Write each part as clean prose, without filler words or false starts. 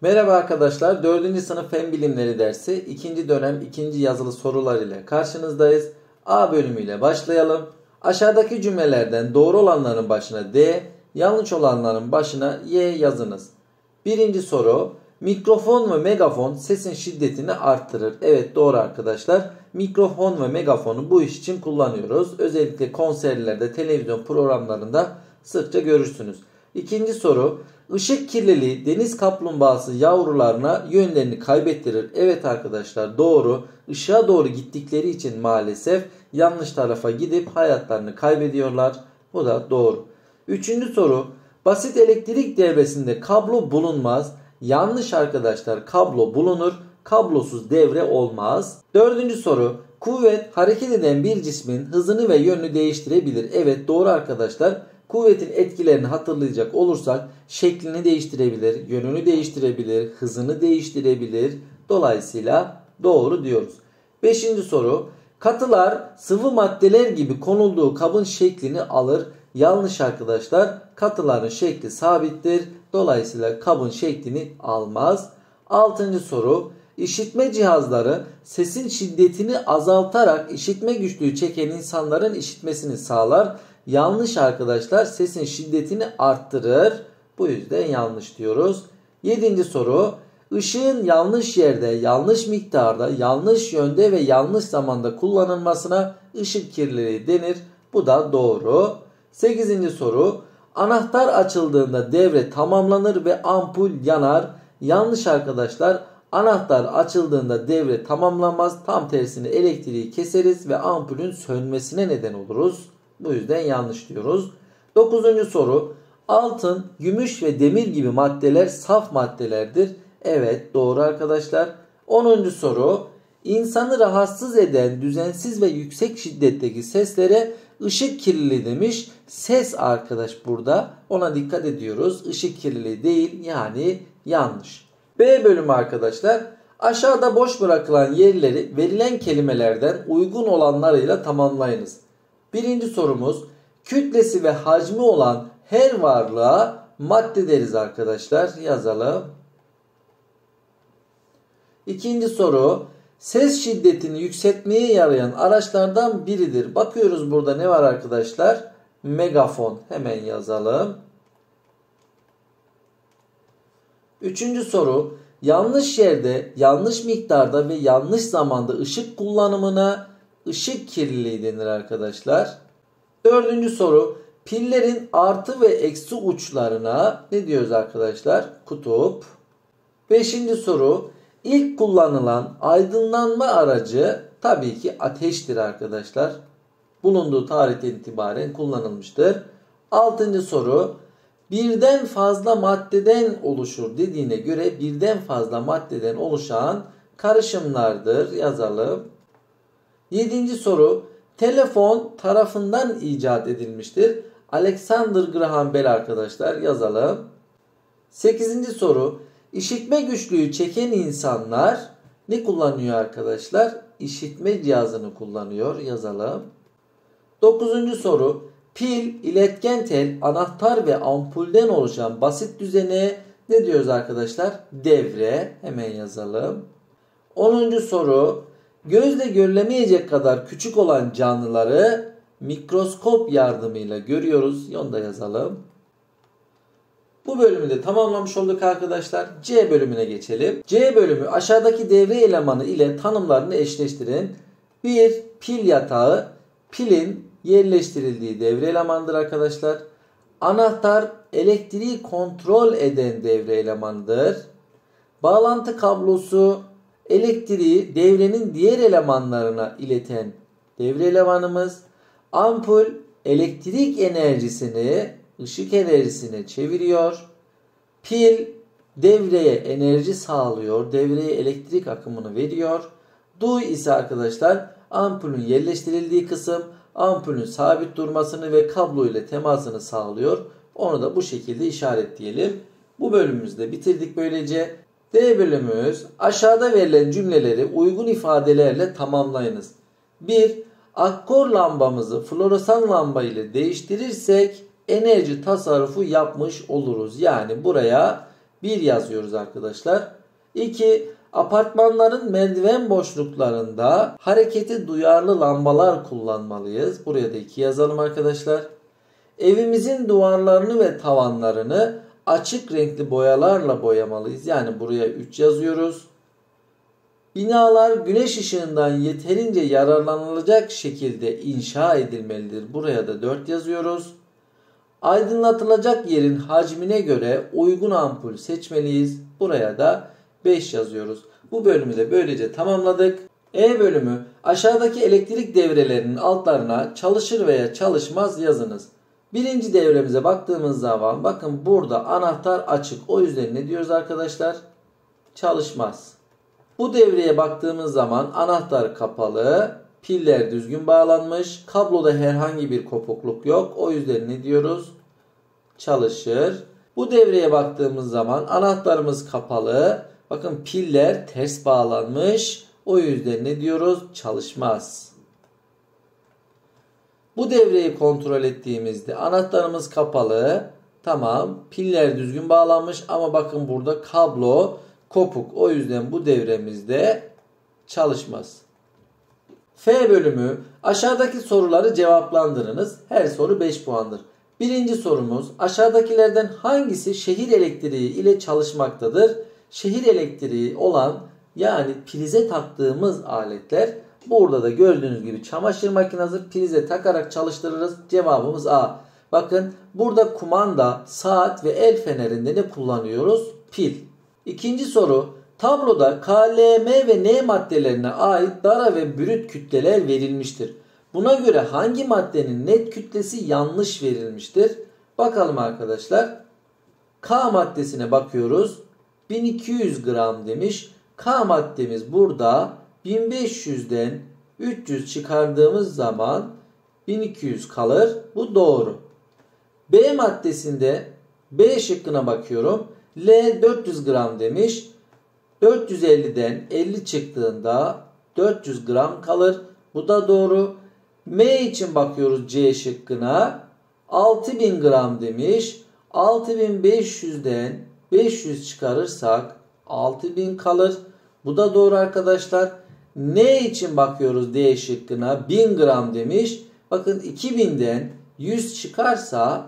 Merhaba arkadaşlar, 4. sınıf Fen Bilimleri dersi 2. dönem 2. yazılı sorular ile karşınızdayız. A bölümüyle başlayalım. Aşağıdaki cümlelerden doğru olanların başına D, yanlış olanların başına Y yazınız. Birinci soru, mikrofon ve megafon sesin şiddetini arttırır. Evet, doğru arkadaşlar. Mikrofon ve megafonu bu iş için kullanıyoruz. Özellikle konserlerde, televizyon programlarında sıkça görürsünüz. İkinci soru, ışık kirliliği deniz kaplumbağası yavrularına yönlerini kaybettirir. Evet arkadaşlar, doğru. Işığa doğru gittikleri için maalesef yanlış tarafa gidip hayatlarını kaybediyorlar. Bu da doğru. Üçüncü soru, basit elektrik devresinde kablo bulunmaz. Yanlış arkadaşlar, kablo bulunur. Kablosuz devre olmaz. Dördüncü soru, kuvvet hareket eden bir cismin hızını ve yönünü değiştirebilir. Evet, doğru arkadaşlar. Kuvvetin etkilerini hatırlayacak olursak şeklini değiştirebilir, yönünü değiştirebilir, hızını değiştirebilir. Dolayısıyla doğru diyoruz. Beşinci soru, katılar sıvı maddeler gibi konulduğu kabın şeklini alır. Yanlış arkadaşlar, katıların şekli sabittir. Dolayısıyla kabın şeklini almaz. Altıncı soru, işitme cihazları sesin şiddetini azaltarak işitme güçlüğü çeken insanların işitmesini sağlar. Yanlış arkadaşlar, sesin şiddetini arttırır. Bu yüzden yanlış diyoruz. Yedinci soru, ışığın yanlış yerde, yanlış miktarda, yanlış yönde ve yanlış zamanda kullanılmasına ışık kirliliği denir. Bu da doğru. Sekizinci soru, anahtar açıldığında devre tamamlanır ve ampul yanar. Yanlış arkadaşlar, anahtar açıldığında devre tamamlanmaz. Tam tersine elektriği keseriz ve ampulün sönmesine neden oluruz. Bu yüzden yanlış diyoruz. Dokuzuncu soru, altın, gümüş ve demir gibi maddeler saf maddelerdir. Evet, doğru arkadaşlar. 10. soru, insanı rahatsız eden düzensiz ve yüksek şiddetteki seslere ışık kirliliği demiş. Ses arkadaş burada, ona dikkat ediyoruz. Işık kirliliği değil, yani yanlış. B bölümü arkadaşlar, aşağıda boş bırakılan yerleri verilen kelimelerden uygun olanlarıyla tamamlayınız. Birinci sorumuz, kütlesi ve hacmi olan her varlığa madde deriz arkadaşlar. Yazalım. İkinci soru, ses şiddetini yükseltmeye yarayan araçlardan biridir. Bakıyoruz burada ne var arkadaşlar? Megafon. Hemen yazalım. Üçüncü soru, yanlış yerde, yanlış miktarda ve yanlış zamanda ışık kullanımına ışık kirliliği denir arkadaşlar. Dördüncü soru, pillerin artı ve eksi uçlarına ne diyoruz arkadaşlar? Kutup. Beşinci soru, ilk kullanılan aydınlanma aracı tabii ki ateştir arkadaşlar. Bulunduğu tarihten itibaren kullanılmıştır. Altıncı soru, birden fazla maddeden oluşur dediğine göre birden fazla maddeden oluşan karışımlardır. Yazalım. Yedinci soru, telefon tarafından icat edilmiştir. Alexander Graham Bell arkadaşlar. Yazalım. Sekizinci soru, işitme güçlüğü çeken insanlar ne kullanıyor arkadaşlar? İşitme cihazını kullanıyor. Yazalım. Dokuzuncu soru, pil, iletken tel, anahtar ve ampulden oluşan basit düzene ne diyoruz arkadaşlar? Devre. Hemen yazalım. 10. soru, gözle görülemeyecek kadar küçük olan canlıları mikroskop yardımıyla görüyoruz. Onu da yazalım. Bu bölümü de tamamlamış olduk arkadaşlar. C bölümüne geçelim. C bölümü, aşağıdaki devre elemanı ile tanımlarını eşleştirin. 1. Pil yatağı. Pilin yerleştirildiği devre elemanıdır arkadaşlar. Anahtar, elektriği kontrol eden devre elemanıdır. Bağlantı kablosu, elektriği devrenin diğer elemanlarına ileten devre elemanımız. Ampul, elektrik enerjisini ışık enerjisine çeviriyor. Pil, devreye enerji sağlıyor. Devreye elektrik akımını veriyor. Duy ise arkadaşlar ampulün yerleştirildiği kısım, ampulün sabit durmasını ve kablo ile temasını sağlıyor. Onu da bu şekilde işaretleyelim. Bu bölümümüzü de bitirdik böylece. D bölümümüz, aşağıda verilen cümleleri uygun ifadelerle tamamlayınız. 1. Akkor lambamızı floresan lamba ile değiştirirsek enerji tasarrufu yapmış oluruz. Yani buraya 1 yazıyoruz arkadaşlar. 2. Apartmanların merdiven boşluklarında harekete duyarlı lambalar kullanmalıyız. Buraya da 2 yazalım arkadaşlar. Evimizin duvarlarını ve tavanlarını açık renkli boyalarla boyamalıyız. Yani buraya 3 yazıyoruz. Binalar güneş ışığından yeterince yararlanılacak şekilde inşa edilmelidir. Buraya da 4 yazıyoruz. Aydınlatılacak yerin hacmine göre uygun ampul seçmeliyiz. Buraya da 5 yazıyoruz. Bu bölümü de böylece tamamladık. E bölümü, aşağıdaki elektrik devrelerinin altlarına çalışır veya çalışmaz yazınız. Birinci devremize baktığımız zaman bakın burada anahtar açık. O yüzden ne diyoruz arkadaşlar? Çalışmaz. Bu devreye baktığımız zaman anahtar kapalı, piller düzgün bağlanmış, kabloda herhangi bir kopukluk yok. O yüzden ne diyoruz? Çalışır. Bu devreye baktığımız zaman anahtarımız kapalı. Bakın piller ters bağlanmış. O yüzden ne diyoruz? Çalışmaz. Bu devreyi kontrol ettiğimizde anahtarımız kapalı. Tamam. Piller düzgün bağlanmış ama bakın burada kablo kopuk. O yüzden bu devremizde çalışmaz. F bölümü, aşağıdaki soruları cevaplandırınız. Her soru 5 puandır. Birinci sorumuz, aşağıdakilerden hangisi şehir elektriği ile çalışmaktadır? Şehir elektriği olan, yani prize taktığımız aletler. Burada da gördüğünüz gibi çamaşır makinesi prize takarak çalıştırırız. Cevabımız A. Bakın burada kumanda, saat ve el fenerinde ne kullanıyoruz? Pil. İkinci soru, tabloda K, L, M ve N maddelerine ait dara ve brüt kütleler verilmiştir. Buna göre hangi maddenin net kütlesi yanlış verilmiştir? Bakalım arkadaşlar. K maddesine bakıyoruz. 1200 gram demiş. K maddemiz burada 1500'den 300 çıkardığımız zaman 1200 kalır. Bu doğru. B maddesinde B şıkkına bakıyorum. L 400 gram demiş. 450'den 50 çıktığında 400 gram kalır. Bu da doğru. M için bakıyoruz C şıkkına. 6000 gram demiş. 6500'den 500 çıkarırsak 6000 kalır. Bu da doğru arkadaşlar. N için bakıyoruz D şıkkına. 1000 gram demiş. Bakın 2000'den 100 çıkarsa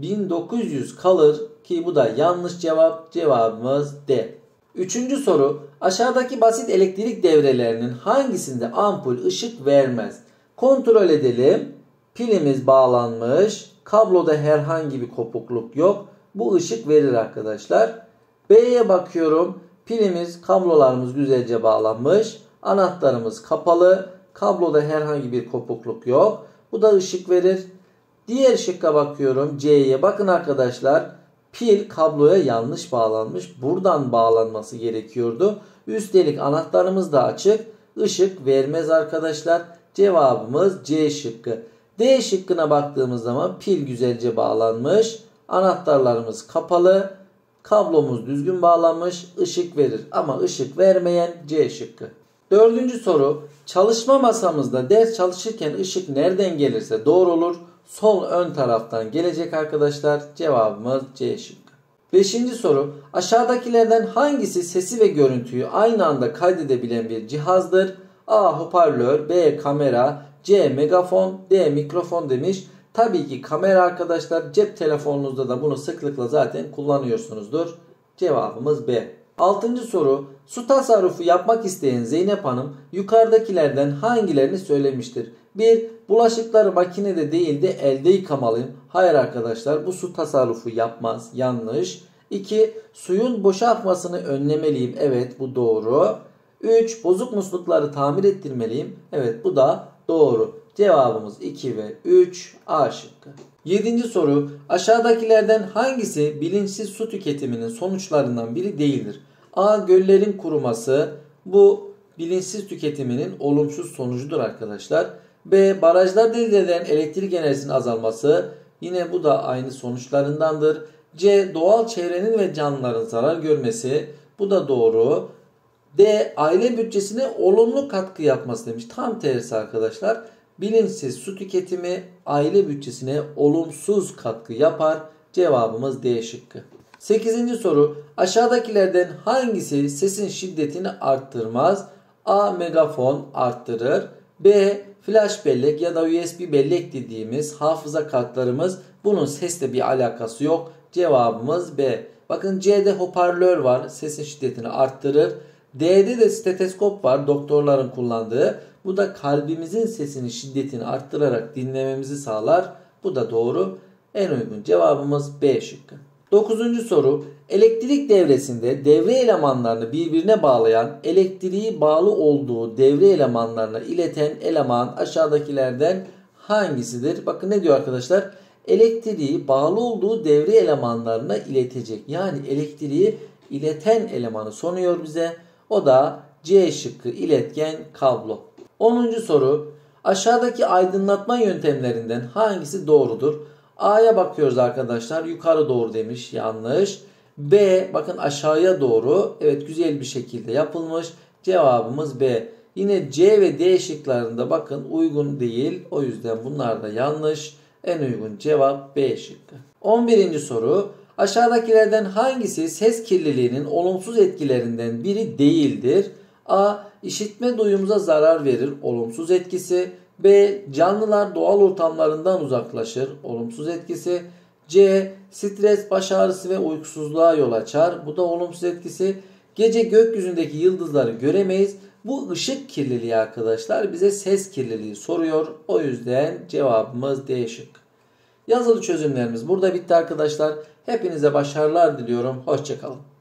1900 kalır ki bu da yanlış cevap. Cevabımız D. Üçüncü soru. Aşağıdaki basit elektrik devrelerinin hangisinde ampul ışık vermez? Kontrol edelim. Pilimiz bağlanmış. Kabloda herhangi bir kopukluk yok. Bu ışık verir arkadaşlar. B'ye bakıyorum. Pilimiz, kablolarımız güzelce bağlanmış. Anahtarımız kapalı. Kabloda herhangi bir kopukluk yok. Bu da ışık verir. Diğer şıkka bakıyorum. C'ye bakın arkadaşlar. Pil kabloya yanlış bağlanmış. Buradan bağlanması gerekiyordu. Üstelik anahtarımız da açık. Işık vermez arkadaşlar. Cevabımız C şıkkı. D şıkkına baktığımız zaman pil güzelce bağlanmış. Anahtarlarımız kapalı. Kablomuz düzgün bağlanmış. Işık verir ama ışık vermeyen C şıkkı. Dördüncü soru. Çalışma masamızda ders çalışırken ışık nereden gelirse doğru olur. Sol ön taraftan gelecek arkadaşlar. Cevabımız C şıkkı. Beşinci soru. Aşağıdakilerden hangisi sesi ve görüntüyü aynı anda kaydedebilen bir cihazdır? A. Hoparlör, B. Kamera, C. Megafon, D. Mikrofon demiş. Tabii ki kamera arkadaşlar. Cep telefonunuzda da bunu sıklıkla zaten kullanıyorsunuzdur. Cevabımız B. Altıncı soru. Su tasarrufu yapmak isteyen Zeynep Hanım yukarıdakilerden hangilerini söylemiştir? 1. Bulaşıkları makinede değil de elde yıkamalıyım. Hayır arkadaşlar, bu su tasarrufu yapmaz. Yanlış. 2. Suyun boşa akmasını önlemeliyim. Evet, bu doğru. 3. Bozuk muslukları tamir ettirmeliyim. Evet, bu da doğru. Cevabımız 2 ve 3 A şıkkı. 7. soru. Aşağıdakilerden hangisi bilinçsiz su tüketiminin sonuçlarından biri değildir? A. Göllerin kuruması. Bu bilinçsiz tüketiminin olumsuz sonucudur arkadaşlar. B. Barajlarda elde edilen elektrik enerjisinin azalması. Yine bu da aynı sonuçlarındandır. C. Doğal çevrenin ve canlıların zarar görmesi. Bu da doğru. D. Aile bütçesine olumlu katkı yapması demiş. Tam tersi arkadaşlar. Bilinçsiz su tüketimi aile bütçesine olumsuz katkı yapar. Cevabımız D şıkkı. 8. soru. Aşağıdakilerden hangisi sesin şiddetini arttırmaz? A. Megafon arttırır. B. Flash bellek ya da USB bellek dediğimiz hafıza kartlarımız, bunun sesle bir alakası yok. Cevabımız B. Bakın C'de hoparlör var, sesin şiddetini arttırır. D'de de steteskop var, doktorların kullandığı. Bu da kalbimizin sesinin şiddetini arttırarak dinlememizi sağlar. Bu da doğru. En uygun cevabımız B şıkkı. 9. soru. Elektrik devresinde devre elemanlarını birbirine bağlayan, elektriği bağlı olduğu devre elemanlarına ileten eleman aşağıdakilerden hangisidir? Bakın ne diyor arkadaşlar? Elektriği bağlı olduğu devre elemanlarına iletecek. Yani elektriği ileten elemanı soruyor bize. O da C şıkkı, iletken kablo. 10. soru. Aşağıdaki aydınlatma yöntemlerinden hangisi doğrudur? A'ya bakıyoruz arkadaşlar. Yukarı doğru demiş. Yanlış. B. Bakın aşağıya doğru. Evet, güzel bir şekilde yapılmış. Cevabımız B. Yine C ve D şıklarında bakın uygun değil. O yüzden bunlar da yanlış. En uygun cevap B şıkkı. 11. soru. Aşağıdakilerden hangisi ses kirliliğinin olumsuz etkilerinden biri değildir? A. İşitme duyumuza zarar verir. Olumsuz etkisi. B. Canlılar doğal ortamlarından uzaklaşır. Olumsuz etkisi. C. Stres, baş ağrısı ve uykusuzluğa yol açar. Bu da olumsuz etkisi. Gece gökyüzündeki yıldızları göremeyiz. Bu ışık kirliliği arkadaşlar, bize ses kirliliği soruyor. O yüzden cevabımız D şıkkı. Yazılı çözümlerimiz burada bitti arkadaşlar. Hepinize başarılar diliyorum. Hoşça kalın.